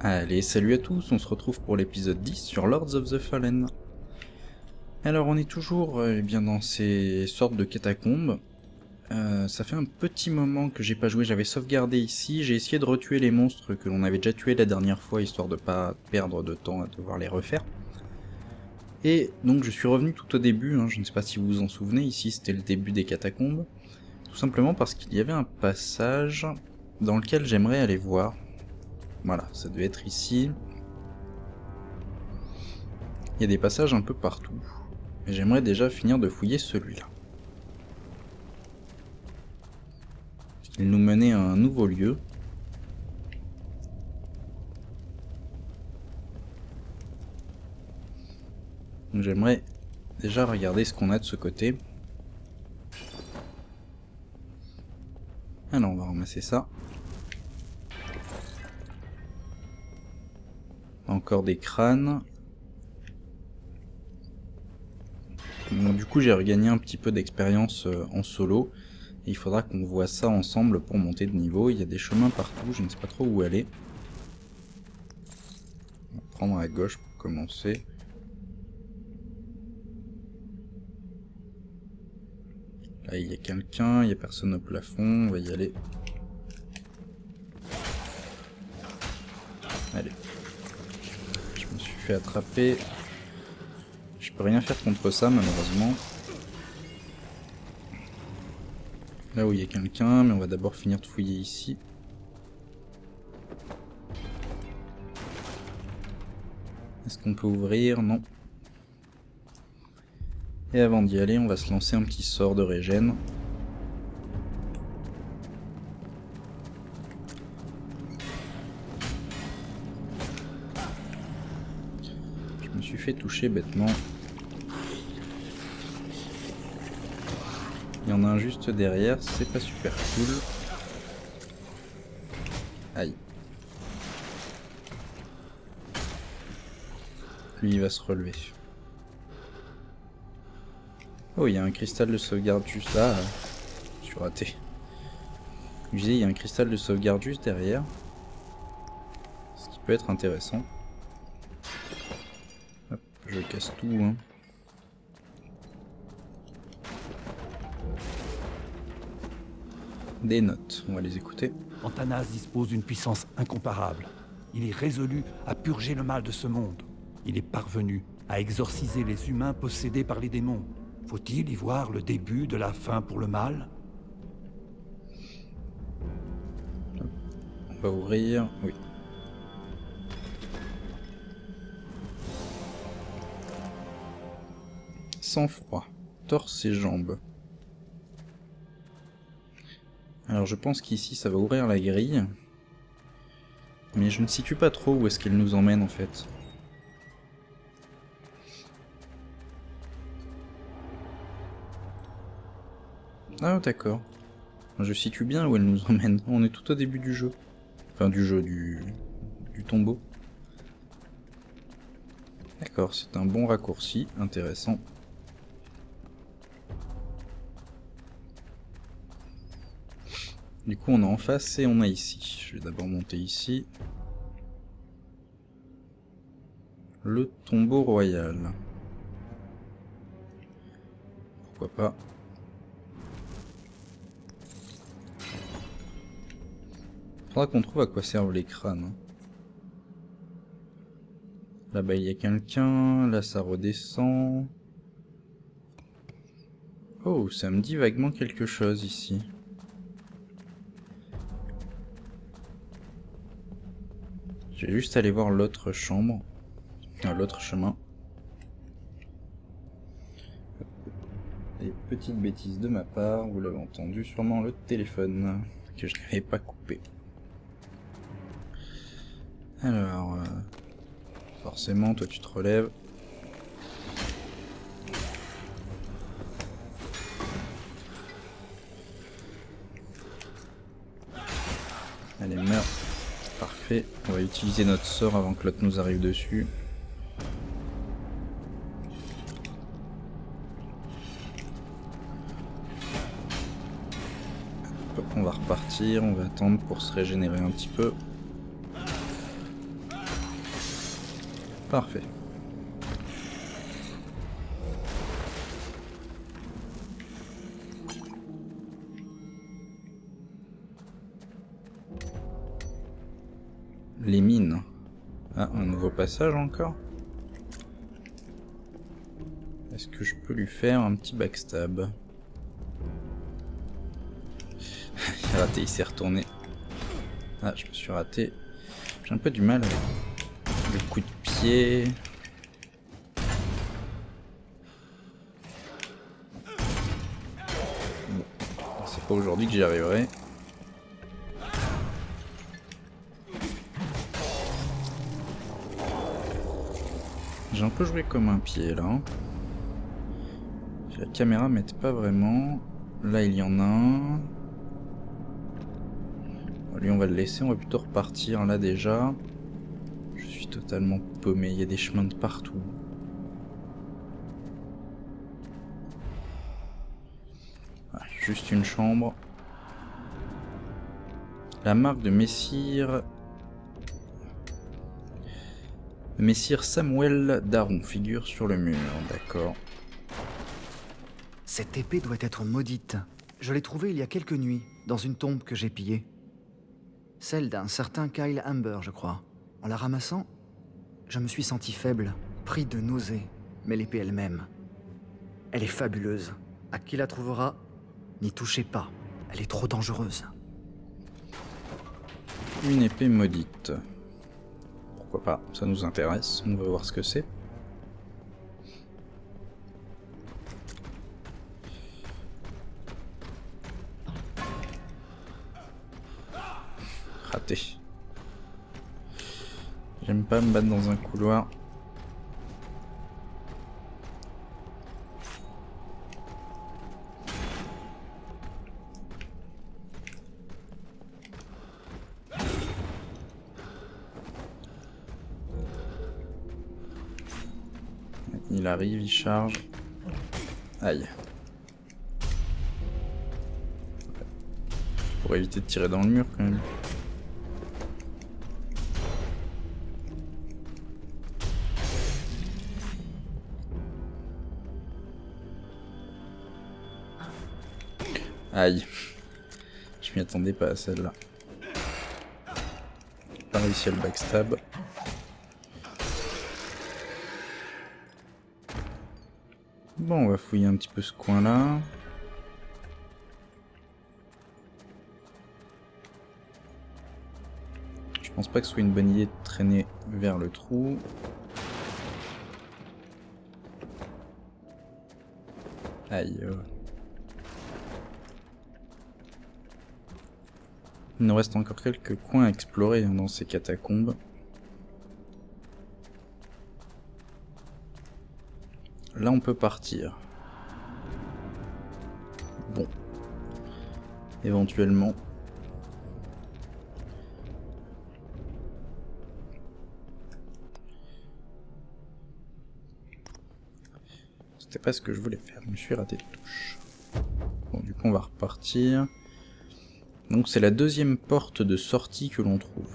Allez, salut à tous, on se retrouve pour l'épisode 10 sur Lords of the Fallen. Alors on est toujours bien dans ces sortes de catacombes. Ça fait un petit moment que j'ai pas joué, j'avais sauvegardé ici, j'ai essayé de retuer les monstres que l'on avait déjà tués la dernière fois, histoire de pas perdre de temps à devoir les refaire. Et donc je suis revenu tout au début, je ne sais pas si vous vous en souvenez, ici c'était le début des catacombes. Tout simplement parce qu'il y avait un passage dans lequel j'aimerais aller voir. Voilà, ça devait être ici. Il y a des passages un peu partout, mais j'aimerais déjà finir de fouiller celui-là. Il nous menait à un nouveau lieu. Donc j'aimerais déjà regarder ce qu'on a de ce côté. Alors on va ramasser ça. Encore des crânes. Donc, du coup j'ai regagné un petit peu d'expérience en solo. Et il faudra qu'on voit ça ensemble pour monter de niveau. Il y a des chemins partout, je ne sais pas trop où aller. On va prendre à gauche pour commencer. Là il y a quelqu'un, il n'y a personne au plafond, on va y aller. Allez. Je me suis fait attraper. Je peux rien faire contre ça malheureusement. Là où il y a quelqu'un, mais on va d'abord finir de fouiller ici. Est-ce qu'on peut ouvrir? Non. Et avant d'y aller, on va se lancer un petit sort de régène. Je me suis fait toucher bêtement. Il y en a un juste derrière, c'est pas super cool. Aïe. Lui il va se relever. Oh, il y a un cristal de sauvegarde juste là. Je suis raté. Je disais, il y a un cristal de sauvegarde juste derrière. Ce qui peut être intéressant. Hop, je casse tout, hein. Des notes, on va les écouter. Antanas dispose d'une puissance incomparable. Il est résolu à purger le mal de ce monde. Il est parvenu à exorciser les humains possédés par les démons. Faut-il y voir le début de la fin pour le mal? On va ouvrir, oui. Sang-froid, torse et jambes. Alors je pense qu'ici ça va ouvrir la grille. Mais je ne situe pas trop où est-ce qu'elle nous emmène en fait. Ah d'accord. Je situe bien où elle nous emmène. On est tout au début du jeu. Enfin du jeu, du tombeau. D'accord, c'est un bon raccourci, intéressant. Du coup on a en face et on a ici. Je vais d'abord monter ici. Le tombeau royal. Pourquoi pas. Faudra qu'on trouve à quoi servent les crânes. Là-bas il y a quelqu'un, là ça redescend. Oh, ça me dit vaguement quelque chose ici. Je vais juste aller voir l'autre chambre. L'autre chemin. Des petites bêtises de ma part, vous l'avez entendu, sûrement le téléphone que je n'avais pas coupé. Alors, forcément, toi tu te relèves. Allez, meurs. Parfait. On va utiliser notre sort avant que l'autre nous arrive dessus. Hop, on va repartir, on va attendre pour se régénérer un petit peu. Parfait. Les mines. Ah, un nouveau passage encore. Est-ce que je peux lui faire un petit backstab? Il a raté, il s'est retourné. Ah, je me suis raté. J'ai un peu du mal avec le coup de pied. Bon, c'est pas aujourd'hui que j'y arriverai. J'ai un peu joué comme un pied là. La caméra m'aide pas vraiment. Là il y en a un. Lui on va le laisser, on va plutôt repartir là déjà. Je suis totalement paumé, il y a des chemins de partout. Ah, juste une chambre. La marque de Messire Samuel Daron figure sur le mur, d'accord. Cette épée doit être maudite. Je l'ai trouvée il y a quelques nuits, dans une tombe que j'ai pillée. Celle d'un certain Kyle Amber, je crois. En la ramassant, je me suis senti faible, pris de nausées. Mais l'épée elle-même, elle est fabuleuse. À qui la trouvera, n'y touchez pas. Elle est trop dangereuse. Une épée maudite. Pourquoi pas, ça nous intéresse, on va voir ce que c'est. Raté. J'aime pas me battre dans un couloir. Il arrive, il charge. Aïe. Pour éviter de tirer dans le mur quand même. Aïe. Je m'y attendais pas à celle-là. Pas réussi à le backstab. Bon, on va fouiller un petit peu ce coin-là. Je pense pas que ce soit une bonne idée de traîner vers le trou. Aïe. Il nous reste encore quelques coins à explorer dans ces catacombes. Là, on peut partir. Bon. Éventuellement. C'était pas ce que je voulais faire. Je me suis raté de touche. Bon, du coup, on va repartir. Donc, c'est la deuxième porte de sortie que l'on trouve.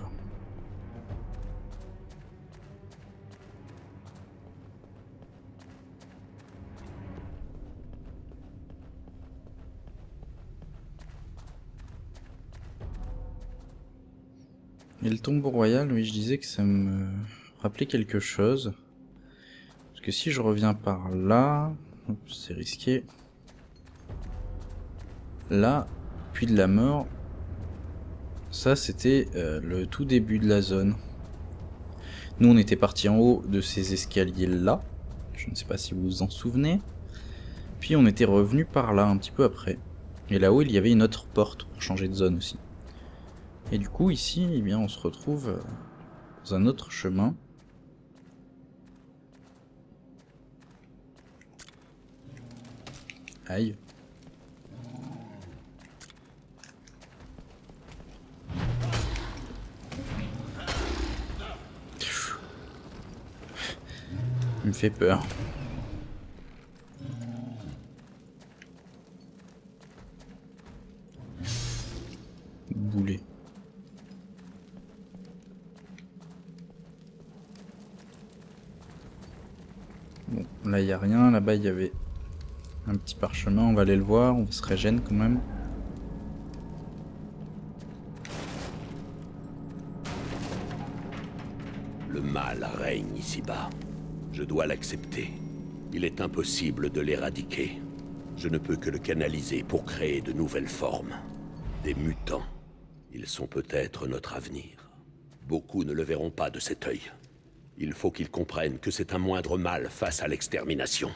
Et le tombeau royal, oui, je disais que ça me rappelait quelque chose. Parce que si je reviens par là, c'est risqué. Là, puits de la mort, ça c'était le tout début de la zone. Nous on était partis en haut de ces escaliers là, je ne sais pas si vous vous en souvenez. Puis on était revenu par là un petit peu après. Et là-haut il y avait une autre porte pour changer de zone aussi. Et du coup ici, eh bien, on se retrouve dans un autre chemin. Aïe. Il me fait peur. Boulet. Bon, là il n'y a rien. Là-bas il y avait un petit parchemin. On va aller le voir. On se régène quand même. Le mal règne ici-bas. Je dois l'accepter. Il est impossible de l'éradiquer. Je ne peux que le canaliser pour créer de nouvelles formes. Des mutants. Ils sont peut-être notre avenir. Beaucoup ne le verront pas de cet œil. Il faut qu'ils comprennent que c'est un moindre mal face à l'extermination.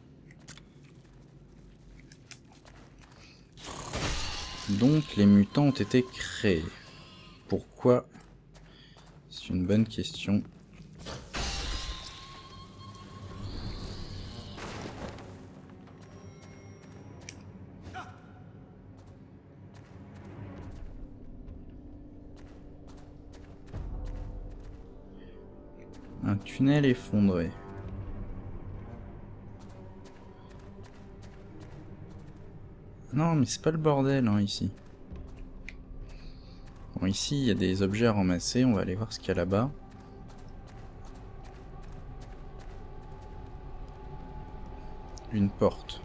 Donc les mutants ont été créés. Pourquoi? C'est une bonne question. Un tunnel effondré. Non, mais c'est pas le bordel hein, ici. Bon, ici il y a des objets à ramasser, on va aller voir ce qu'il y a là-bas. Une porte.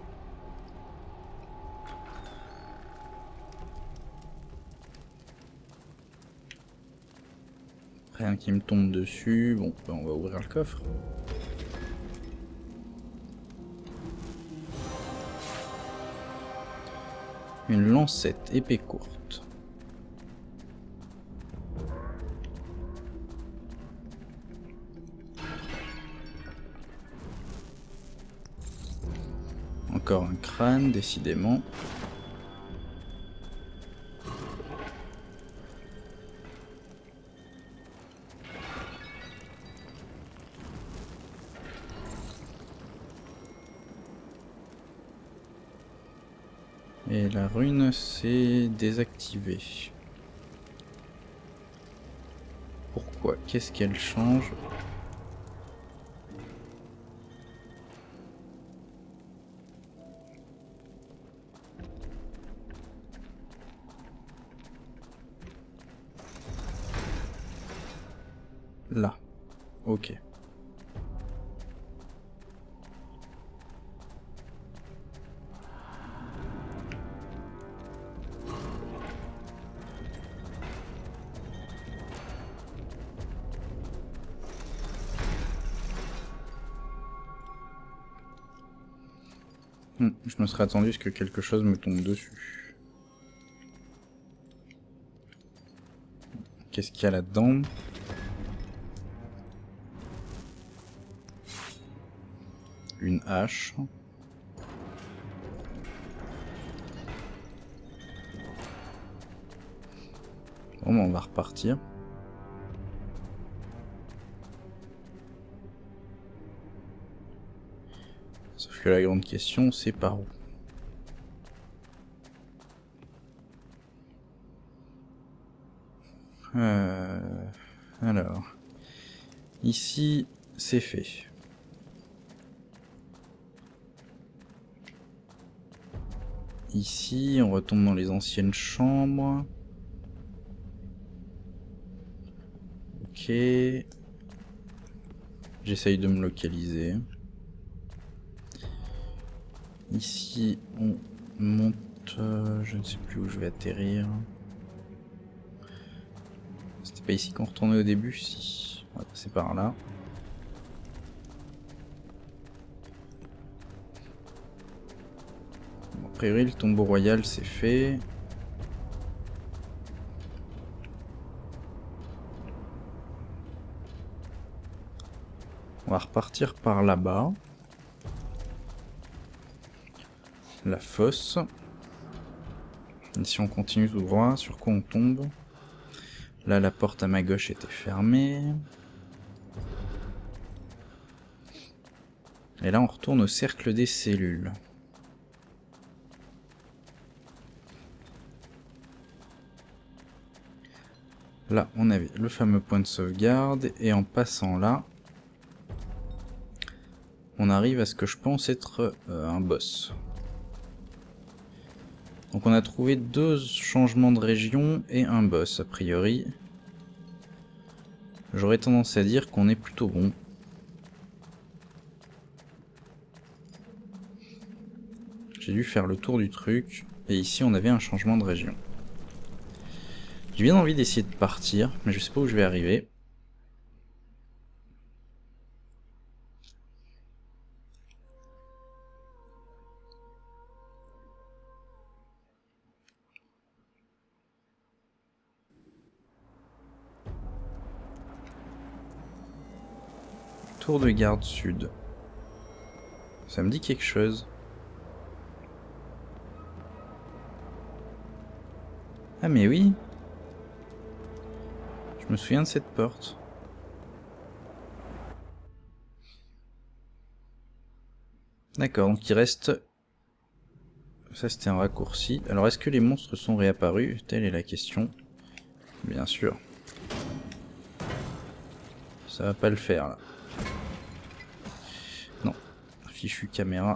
Rien qui me tombe dessus. Bon, ben on va ouvrir le coffre. Une lancette épée courte. Encore un crâne, décidément. Et la rune s'est désactivée. Pourquoi? Qu'est-ce qu'elle change? Là. Ok. Je me serais attendu à ce que quelque chose me tombe dessus. Qu'est-ce qu'il y a là-dedans? Une hache. Bon, on va repartir. Sauf que la grande question, c'est par où? Alors, ici, c'est fait. Ici, on retombe dans les anciennes chambres. Ok. J'essaye de me localiser. Ici, on monte... je ne sais plus où je vais atterrir. C'était pas ici qu'on retournait au début? Si. On va passer par là. Bon, a priori, le tombeau royal, c'est fait. On va repartir par là-bas. La fosse. Et si on continue tout droit, sur quoi on tombe? Là, la porte à ma gauche était fermée. Et là, on retourne au cercle des cellules. Là, on avait le fameux point de sauvegarde. Et en passant là, on arrive à ce que je pense être un boss. Donc on a trouvé 2 changements de région et un boss a priori. J'aurais tendance à dire qu'on est plutôt bon. J'ai dû faire le tour du truc. Et ici, on avait un changement de région. J'ai bien envie d'essayer de partir, mais je sais pas où je vais arriver. Tour de garde sud. Ça me dit quelque chose. Ah mais oui. Je me souviens de cette porte. D'accord, donc il reste... Ça c'était un raccourci. Alors est-ce que les monstres sont réapparus? Telle est la question. Bien sûr. Ça va pas le faire là. Non. Fichu caméra.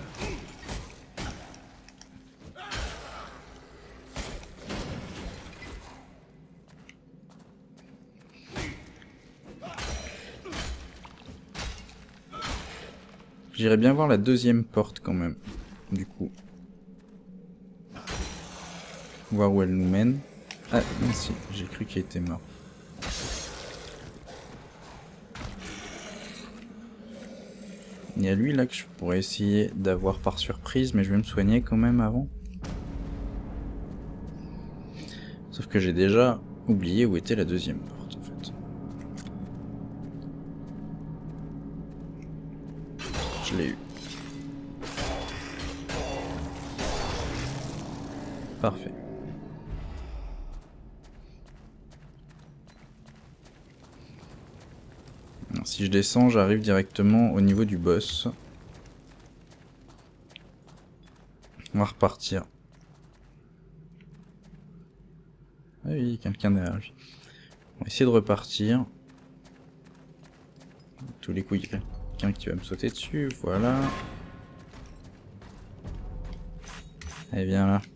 J'irais bien voir la deuxième porte quand même, du coup. Voir où elle nous mène. Ah, si, j'ai cru qu'il était mort. Il y a lui là que je pourrais essayer d'avoir par surprise, mais je vais me soigner quand même avant. Sauf que j'ai déjà oublié où était la deuxième porte en fait. Je l'ai eu. Parfait. Alors, si je descends, j'arrive directement au niveau du boss. On va repartir. Ah oui, quelqu'un derrière lui. On va essayer de repartir. Tous les coups, il y a quelqu'un qui va me sauter dessus. Voilà. Allez, viens là.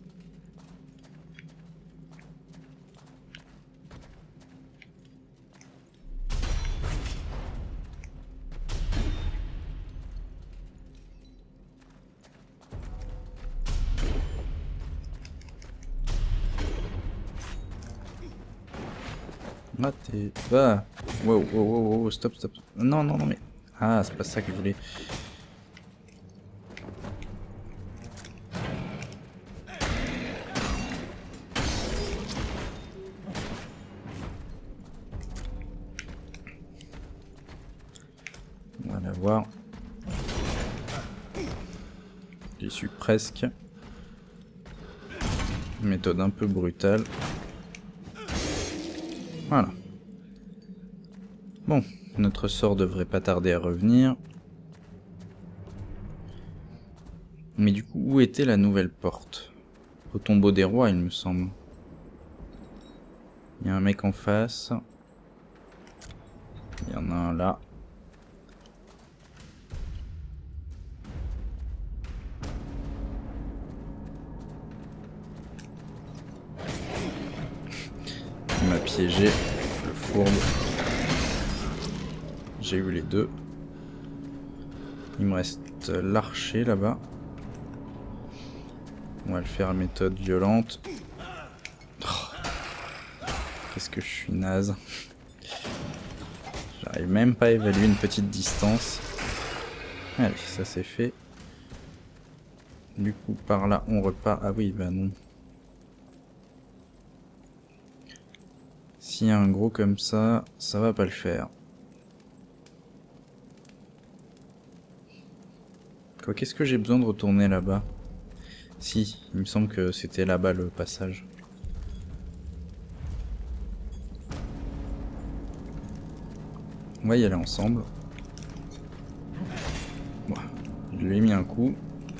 Ah, t'es... Ah. Wow, wow, wow, wow, stop, stop. Non, non, non, mais... Ah, c'est pas ça que je voulais. On va la voir. J'y suis presque. Méthode un peu brutale. Voilà. Bon, notre sort devrait pas tarder à revenir. Mais du coup, où était la nouvelle porte? Au tombeau des rois, il me semble. Il y a un mec en face. Il y en a un là. Il m'a piégé, le fourbe. J'ai eu les deux. Il me reste l'archer là-bas. On va le faire à méthode violente. Oh. Qu'est-ce que je suis naze. J'arrive même pas à évaluer une petite distance. Allez, ça c'est fait. Du coup, par là, on repart. Ah oui, bah non. S'il y a un gros comme ça, ça va pas le faire. Quoi, qu'est-ce que j'ai besoin de retourner là-bas? Si, il me semble que c'était là-bas le passage. On va y aller ensemble. Bon, je lui ai mis un coup.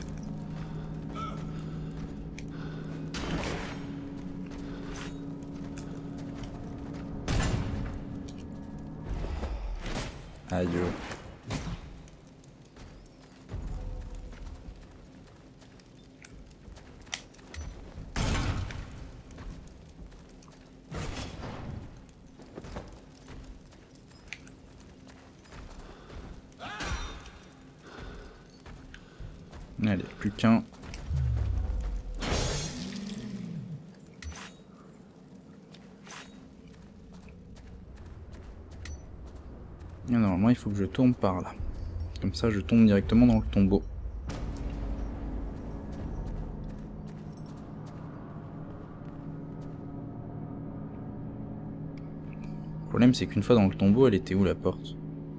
Aïe. Allez, plus qu'un. Et normalement il faut que je tourne par là. Comme ça je tombe directement dans le tombeau. Le problème c'est qu'une fois dans le tombeau, elle était où la porte?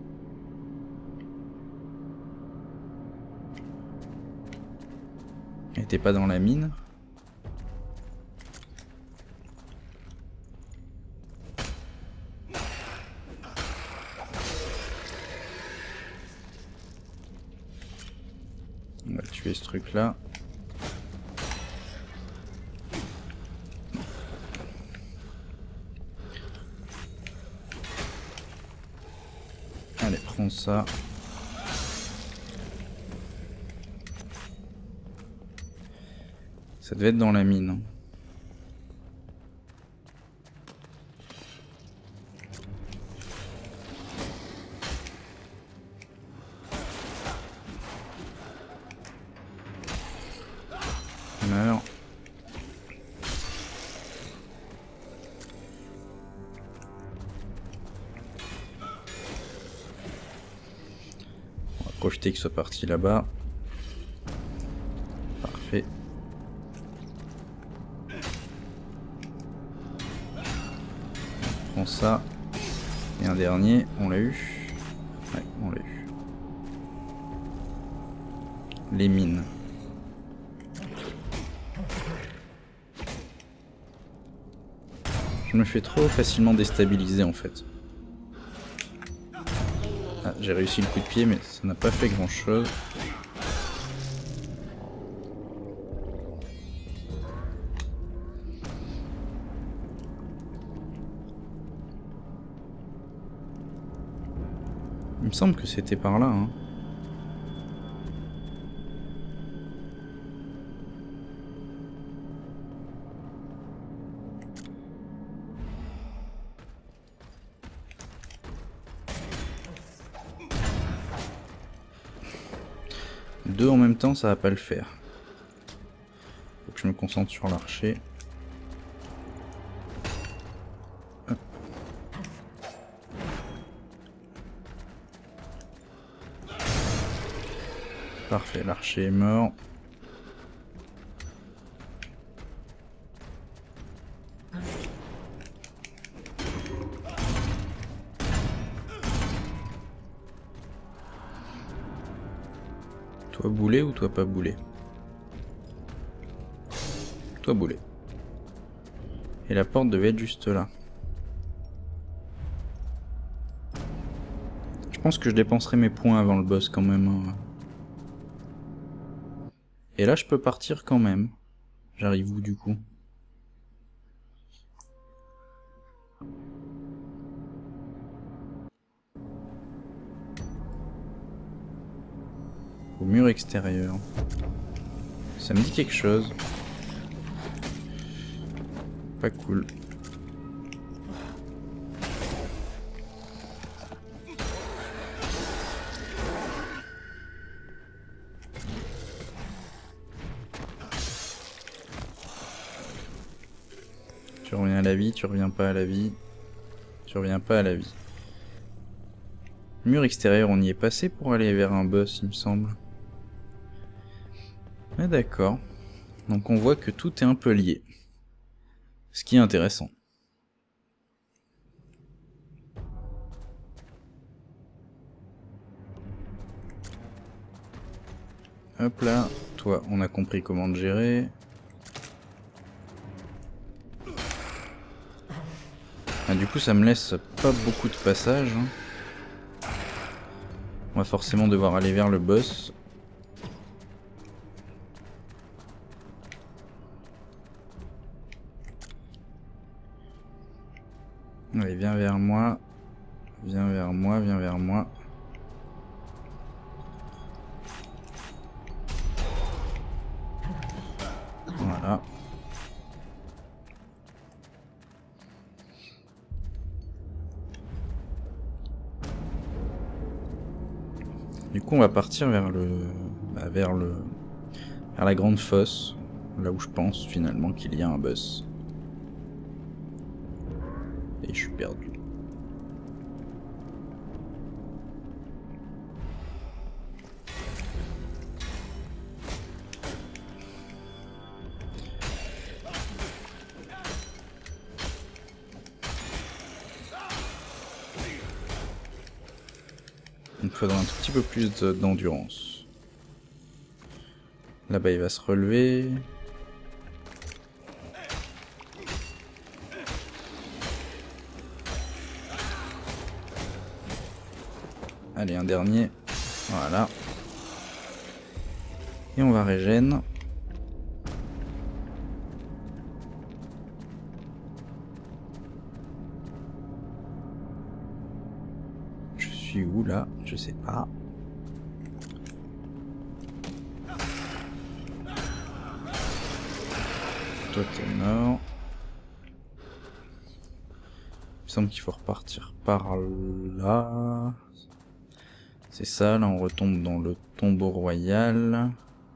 Elle était pas dans la mine? On va tuer ce truc là. Allez, prends ça. Ça devait être dans la mine. Alors. On va profiter qu'il soit parti là-bas. Parfait. On prend ça. Et un dernier, on l'a eu. Ouais, on l'a eu. Les mines. Je me fais trop facilement déstabiliser en fait. Ah, j'ai réussi le coup de pied mais ça n'a pas fait grand chose. Il me semble que c'était par là, hein. Deux en même temps, ça va pas le faire. Faut que je me concentre sur l'archer. Hop. Parfait, l'archer est mort. Toi boulet ou toi pas boulet? Toi boulet. Et la porte devait être juste là. Je pense que je dépenserai mes points avant le boss quand même, hein. Et là je peux partir quand même. J'arrive où du coup? Au mur extérieur. Ça me dit quelque chose. Pas cool. Tu reviens à la vie, tu reviens pas à la vie. Tu reviens pas à la vie. Mur extérieur, on y est passé pour aller vers un boss, il me semble. Mais d'accord. Donc on voit que tout est un peu lié. Ce qui est intéressant. Hop là, toi, on a compris comment te gérer. Ah, du coup, ça me laisse pas beaucoup de passage, hein. On va forcément devoir aller vers le boss. Allez, viens vers moi. Viens vers moi, viens vers moi. Voilà. Du coup, on va partir vers vers la grande fosse, là où je pense finalement qu'il y a un boss. Et je suis perdu. Il me faudra un tout petit peu plus d'endurance. Là-bas il va se relever. Allez, un dernier. Voilà. Et on va régène. Je suis où là? Je sais pas. Toi t'es mort. Il me semble qu'il faut repartir par là. C'est ça, là on retombe dans le tombeau royal.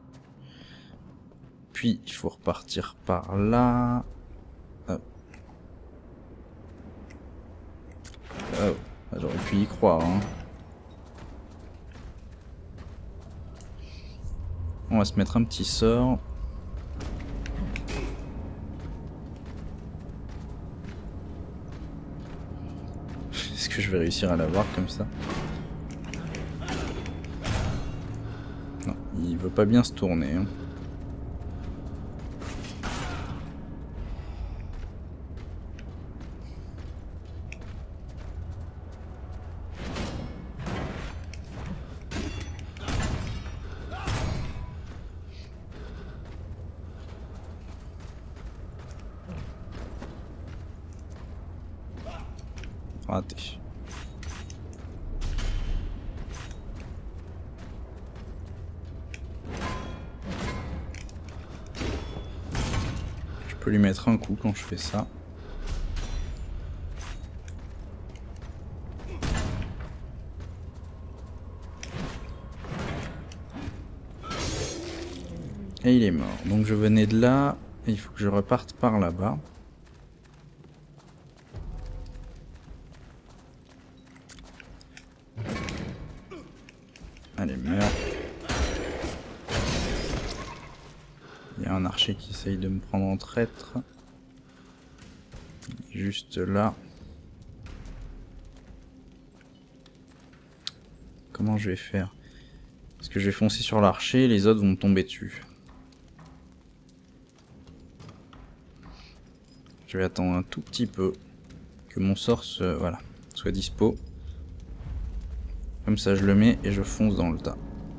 Puis il faut repartir par là. Oh. Oh. J'aurais pu y croire. Hein. On va se mettre un petit sort. Est-ce que je vais réussir à l'avoir comme ça? Non, il veut pas bien se tourner. Hein. Raté. Je peux lui mettre un coup quand je fais ça. Et il est mort. Donc je venais de là, et il faut que je reparte par là-bas. Allez, meurs. Il y a un archer qui essaye de me prendre en traître. Juste là. Comment je vais faire? Parce que je vais foncer sur l'archer et les autres vont me tomber dessus. Je vais attendre un tout petit peu que mon sort voilà, soit dispo. Comme ça je le mets et je fonce dans le tas.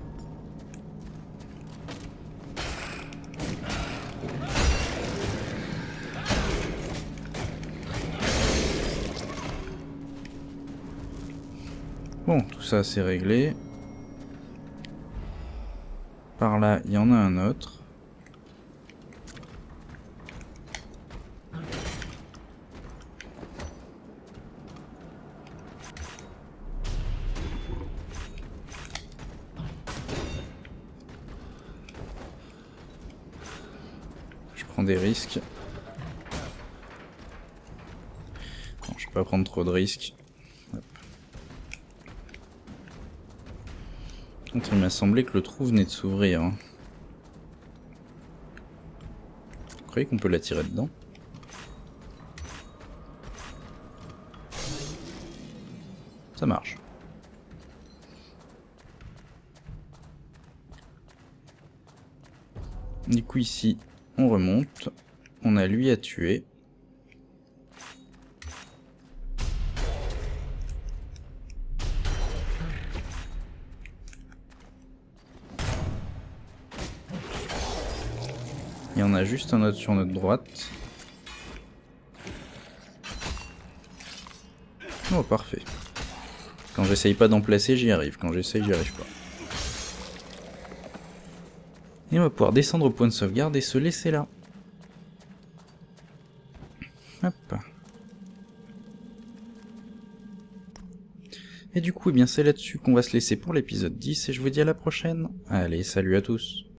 Bon, tout ça c'est réglé. Par là, il y en a un autre. Je prends des risques. Bon, je peux pas prendre trop de risques. Hop. Il m'a semblé que le trou venait de s'ouvrir. Hein. Vous croyez qu'on peut la tirer dedans? Ça marche. Du coup ici, on remonte. On a lui à tuer. Il y en a juste un autre sur notre droite. Oh, parfait. Quand j'essaye pas d'en placer, j'y arrive. Quand j'essaye, j'y arrive pas. Et on va pouvoir descendre au point de sauvegarde et se laisser là. Hop. Et du coup, eh bien c'est là-dessus qu'on va se laisser pour l'épisode 10 et je vous dis à la prochaine. Allez, salut à tous.